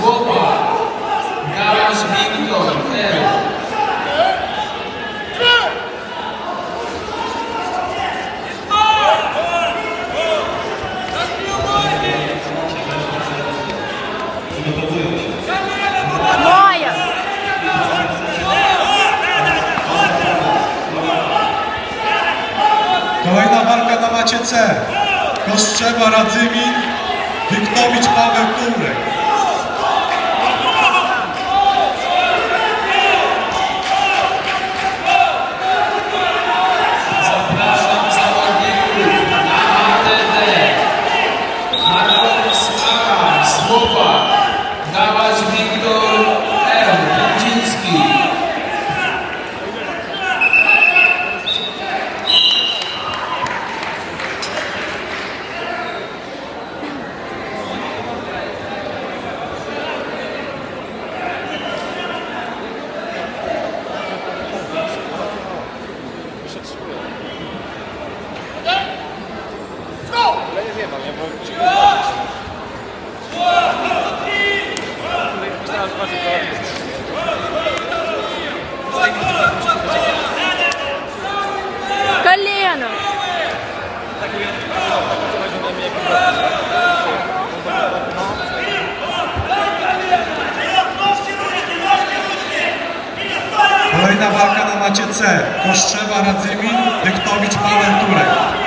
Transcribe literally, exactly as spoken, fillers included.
Słowa, Gałasz Wiktor, L. Moja! Kolejna walka na macie C. Kostrzewa Radzymin, Dyktowicz Paweł Turek. Zapraszam zawodników na A T D. Markowicz Aka, Słowa, Gałasz Wiktor, L. Będziński. Колено! Kolejna walka na macie C. Kostrzewa Radzymin, Dyktowicz Paweł Turek.